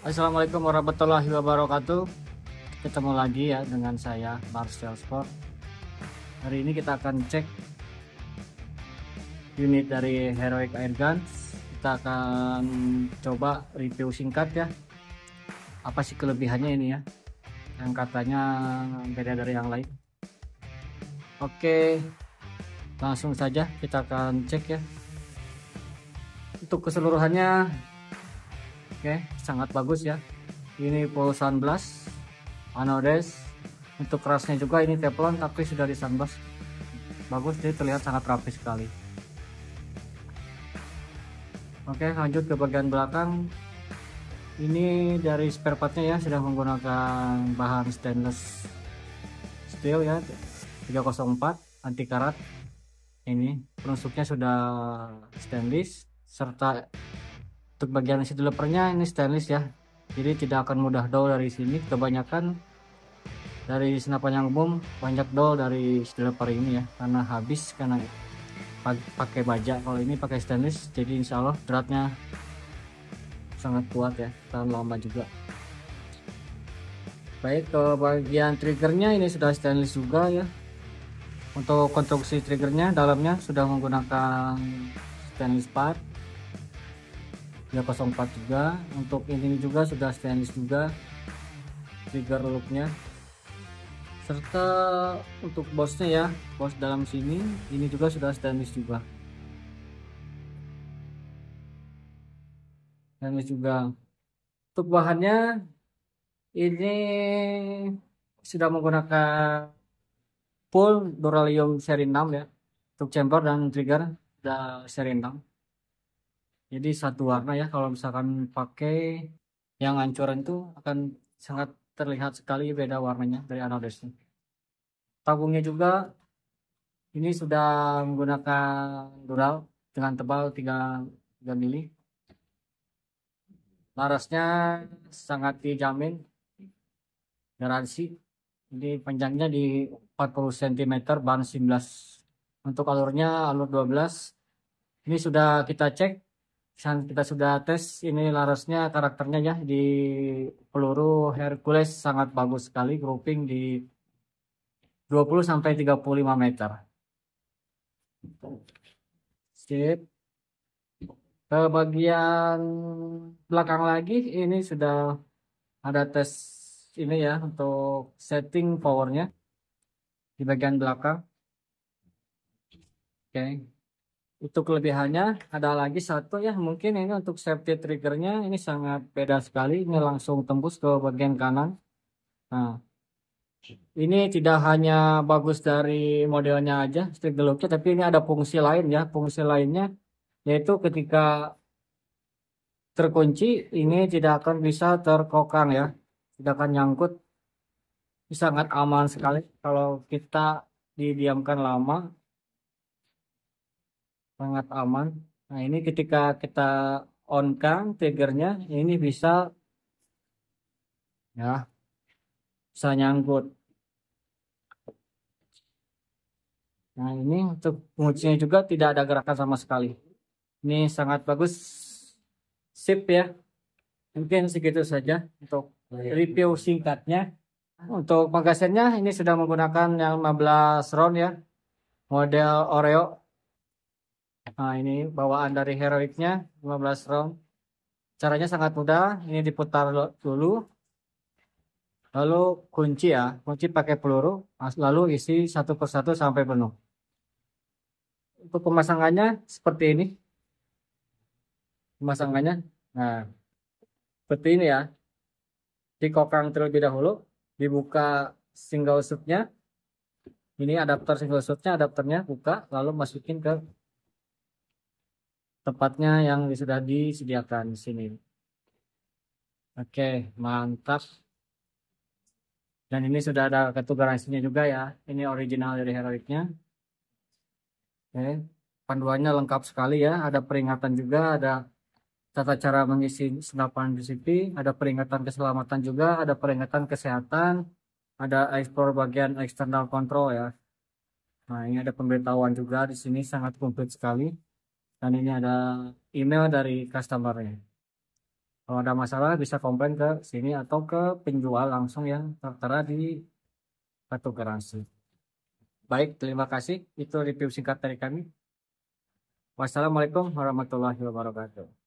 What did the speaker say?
Assalamualaikum warahmatullahi wabarakatuh. Ketemu lagi ya dengan saya Marcel Sport. Hari ini kita akan cek unit dari Heroic Airguns. Kita akan coba review singkat ya. Apa sih kelebihannya ini ya? Yang katanya beda dari yang lain. Oke, langsung saja kita akan cek ya. Untuk keseluruhannya, oke, sangat bagus ya. Ini full sunblast, anodes. Untuk kerasnya juga ini teflon tapi sudah di sunblast. Bagus, jadi terlihat sangat rapi sekali. Oke, lanjut ke bagian belakang. Ini dari spare partnya ya, sudah menggunakan bahan stainless steel ya, 304 anti karat. Ini penusuknya sudah stainless, serta untuk bagian isi developernya ini stainless ya, jadi tidak akan mudah dol dari sini. Kebanyakan dari senapan yang umum banyak dol dari developer ini ya, karena habis karena pakai baja. Kalau ini pakai stainless, jadi insya Allah beratnya sangat kuat ya, tahan lama juga. Baik, ke bagian triggernya ini sudah stainless juga ya. Untuk konstruksi triggernya dalamnya sudah menggunakan stainless part 304 juga. Untuk ini juga sudah stainless juga trigger loopnya, serta untuk bosnya ya, bos dalam sini ini juga sudah stainless juga. Untuk bahannya ini sudah menggunakan full duralium seri 6 ya. Untuk chamber dan trigger sudah seri 6. Jadi satu warna ya, kalau misalkan pakai yang ancoran itu akan sangat terlihat sekali beda warnanya dari anodesnya. Tabungnya juga ini sudah menggunakan dural dengan tebal 3 mili. Larasnya sangat dijamin, garansi. Ini panjangnya di 40 cm, bahan 19. Untuk alurnya alur 12. Ini sudah kita cek, kita sudah tes ini larasnya, karakternya ya, di peluru Hercules sangat bagus sekali, grouping di 20 sampai 35 meter. Sip. Ke bagian belakang lagi ini sudah ada tes ini ya, untuk setting powernya di bagian belakang. Oke. Untuk kelebihannya ada lagi satu ya, mungkin ini untuk safety triggernya ini sangat beda sekali. Ini langsung tembus ke bagian kanan. Nah, ini tidak hanya bagus dari modelnya aja, trigger locknya, tapi ini ada fungsi lain ya. Fungsi lainnya yaitu ketika terkunci ini tidak akan bisa terkokang ya, tidak akan nyangkut. Ini sangat aman sekali kalau kita didiamkan lama, sangat aman. Nah, ini ketika kita on kan triggernya ini ya bisa nyangkut. Nah, ini untuk penguncinya juga tidak ada gerakan sama sekali. Ini sangat bagus. Sip ya. Mungkin segitu saja untuk review singkatnya. Untuk magasinnya ini sudah menggunakan yang 15 round ya, model Oreo. Nah, ini bawaan dari Heroicnya 15 round. Caranya sangat mudah. Ini diputar dulu, lalu kunci ya, kunci pakai peluru, lalu isi satu persatu sampai penuh. Untuk pemasangannya seperti ini. Pemasangannya, nah seperti ini ya. Dikokang terlebih dahulu, dibuka single shootnya. Ini adapter single shootnya, adapternya buka, lalu masukin ke tempatnya yang sudah disediakan di sini. Oke, mantap. Dan ini sudah ada kartu garansinya juga ya. Ini original dari Heroicnya. Oke, panduannya lengkap sekali ya. Ada peringatan juga, ada tata cara mengisi senapan DCP, ada peringatan keselamatan juga, ada peringatan kesehatan, ada explore bagian eksternal control ya. Nah, ini ada pemberitahuan juga di sini, sangat komplit sekali. Dan ini ada email dari customernya. Kalau ada masalah bisa komplain ke sini atau ke penjual langsung yang tertera di kartu garansi. Baik, terima kasih. Itu review singkat dari kami. Wassalamualaikum warahmatullahi wabarakatuh.